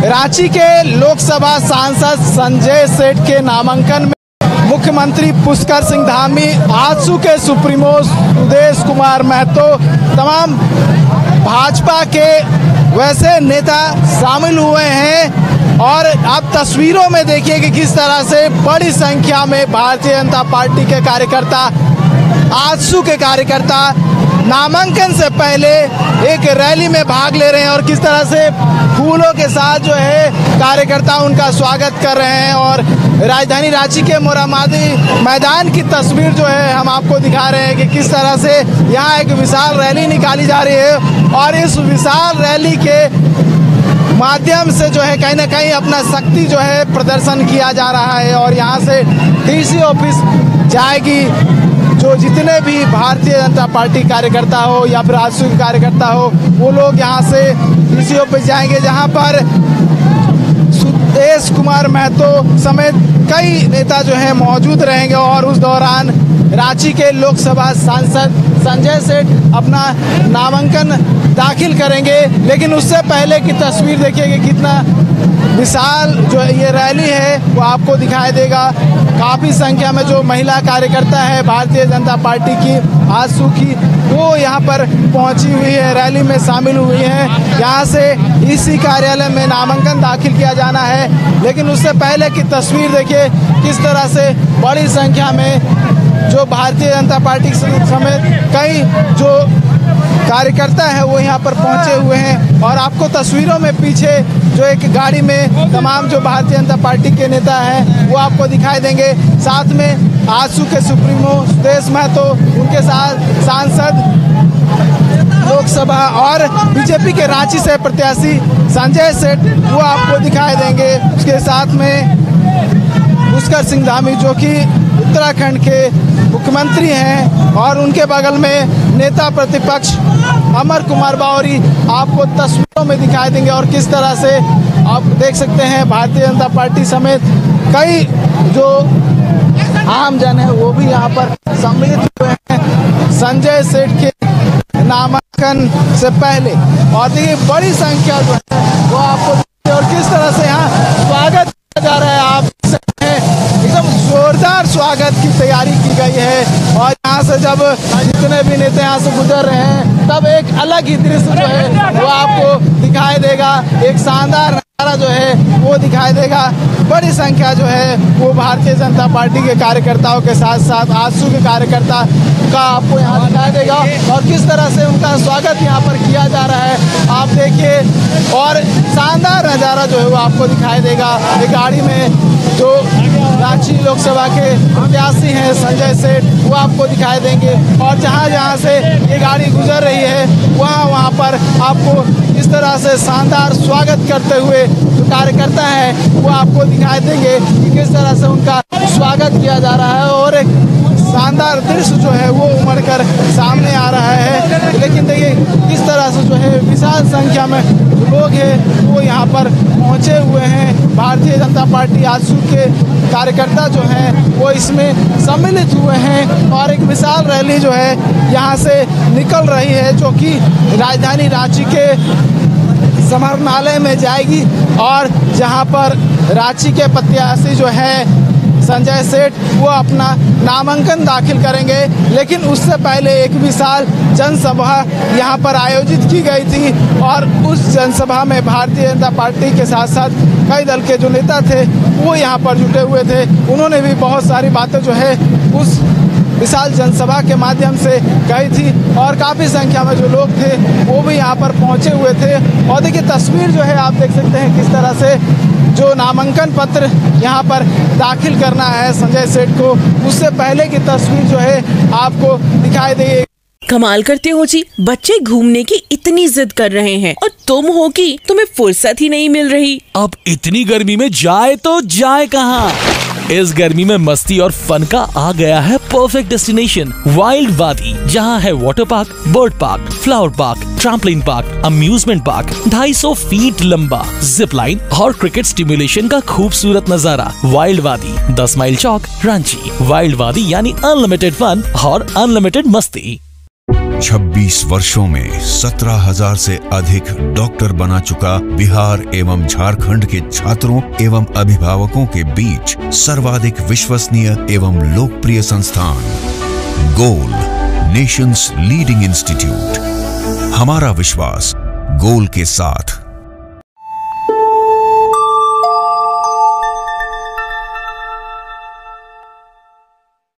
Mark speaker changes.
Speaker 1: रांची के लोकसभा सांसद संजय सेठ के नामांकन में मुख्यमंत्री पुष्कर सिंह धामी, आजसू के सुप्रीमो सुदेश कुमार महतो, तमाम भाजपा के वैसे नेता शामिल हुए हैं। और आप तस्वीरों में देखिए कि किस तरह से बड़ी संख्या में भारतीय जनता पार्टी के कार्यकर्ता, आजसू के कार्यकर्ता नामांकन से पहले एक रैली में भाग ले रहे हैं और किस तरह से फूलों के साथ जो है कार्यकर्ता उनका स्वागत कर रहे हैं। और राजधानी रांची के मोरहाबादी मैदान की तस्वीर जो है हम आपको दिखा रहे हैं कि किस तरह से यहाँ एक विशाल रैली निकाली जा रही है और इस विशाल रैली के माध्यम से जो है कहीं ना कहीं अपना शक्ति जो है प्रदर्शन किया जा रहा है। और यहाँ से डीसी ऑफिस जाएगी, जो जितने भी भारतीय जनता पार्टी कार्यकर्ता हो या फिर आजसू के कार्यकर्ता हो, वो लोग यहाँ से डीसी ऑफिस जाएंगे, जहाँ पर सुदेश कुमार महतो समेत कई नेता जो हैं मौजूद रहेंगे। और उस दौरान रांची के लोकसभा सांसद संजय सेठ अपना नामांकन दाखिल करेंगे। लेकिन उससे पहले की तस्वीर देखिए कि कितना विशाल जो ये रैली है वो आपको दिखाई देगा। काफ़ी संख्या में जो महिला कार्यकर्ता है भारतीय जनता पार्टी की, आजसू की, वो यहाँ पर पहुँची हुई है, रैली में शामिल हुई है। यहाँ से इसी कार्यालय में नामांकन दाखिल किया जाना है। लेकिन उससे पहले की तस्वीर देखिए किस तरह से बड़ी संख्या में जो भारतीय जनता पार्टी समेत कई जो कार्यकर्ता है वो यहाँ पर पहुँचे हुए हैं। और आपको तस्वीरों में पीछे जो एक गाड़ी में तमाम जो भारतीय जनता पार्टी के नेता हैं वो आपको दिखाई देंगे। साथ में आजसू के सुप्रीमो सुदेश महतो, उनके साथ सांसद लोकसभा और बीजेपी के रांची से प्रत्याशी संजय सेठ वो आपको दिखाई देंगे। उसके साथ में पुष्कर सिंह धामी जो कि उत्तराखंड के मुख्यमंत्री हैं और उनके बगल में नेता प्रतिपक्ष अमर कुमार बावरी आपको तस्वीरों में दिखाई देंगे। और किस तरह से आप देख सकते हैं भारतीय जनता पार्टी समेत कई जो आम जन है वो भी यहाँ पर सम्मिलित हुए हैं संजय सेठ के नामांकन से पहले। और देखिए बड़ी संख्या जो है वो आपको, और किस तरह से यहाँ स्वागत किया जा रहा है, आप एकदम जोरदार स्वागत की तैयारी की गई है। और यहाँ से जब जितने भी नेता यहाँ से गुजर रहे हैं तब एक अलग ही दृश्य जो है वो आपको दिखाई देगा, एक शानदार नजारा जो है वो दिखाई देगा। बड़ी संख्या जो है वो भारतीय जनता पार्टी के कार्यकर्ताओं के साथ साथ आजसू के कार्यकर्ता का आपको यहाँ दिखाई देगा। और किस तरह से उनका स्वागत यहाँ पर किया जा रहा है आप देखिए, और शानदार नज़ारा जो है वो आपको दिखाई देगा। एक गाड़ी में जो रांची लोकसभा के प्रत्याशी हैं संजय सेठ वो आपको दिखाई देंगे। और जहाँ जहाँ से ये गाड़ी गुजर रही है वहाँ पर आपको इस तरह से शानदार स्वागत करते हुए जो कार्यकर्ता हैं वो आपको दिखाई देंगे कि किस तरह से उनका स्वागत किया जा रहा है। और एक शानदार दृश्य जो है वो उमड़ कर सामने आ रहा है। लेकिन देखिए किस तरह से जो है विशाल संख्या में लोग हैं वो यहाँ पर पहुँचे हुए हैं। भारतीय जनता पार्टी आजसू के कार्यकर्ता जो हैं वो इसमें सम्मिलित हुए हैं। और एक विशाल रैली जो है यहाँ से निकल रही है जो कि राजधानी रांची के समाहरणालय में जाएगी। और जहाँ पर रांची के प्रत्याशी जो है संजय सेठ वो अपना नामांकन दाखिल करेंगे। लेकिन उससे पहले एक विशाल जनसभा यहाँ पर आयोजित की गई थी और उस जनसभा में भारतीय जनता पार्टी के साथ साथ कई दल के जो नेता थे वो यहाँ पर जुटे हुए थे। उन्होंने भी बहुत सारी बातें जो है उस विशाल जनसभा के माध्यम से कही थी। और काफ़ी संख्या में जो लोग थे वो भी यहाँ पर पहुँचे हुए थे। और देखिए तस्वीर जो है आप देख सकते हैं किस तरह से जो नामांकन पत्र यहाँ पर दाखिल करना है संजय सेठ को, उससे पहले की तस्वीर जो है आपको दिखाई देगी।
Speaker 2: कमाल करते हो जी, बच्चे घूमने की इतनी जिद कर रहे हैं और तुम हो कि तुम्हें फुर्सत ही नहीं मिल रही।
Speaker 3: अब इतनी गर्मी में जाए तो जाए कहाँ? इस गर्मी में मस्ती और फन का आ गया है परफेक्ट डेस्टिनेशन, वाइल्ड वादी, जहाँ है water park, bird park, flower park, trampoline park, amusement park, 250 feet लंबा, जिप लाइन और क्रिकेट स्टिमुलेशन का खूबसूरत नजारा। वाइल्ड वादी, 10 माइल चौक, रांची। वाइल्ड वादी यानी अनलिमिटेड फन और अनलिमिटेड मस्ती।
Speaker 4: 26 वर्षों में 17,000 से अधिक डॉक्टर बना चुका बिहार एवं झारखंड के छात्रों एवं अभिभावकों के बीच सर्वाधिक विश्वसनीय एवं लोकप्रिय संस्थान गोल, नेशंस लीडिंग इंस्टीट्यूट। हमारा विश्वास गोल के साथ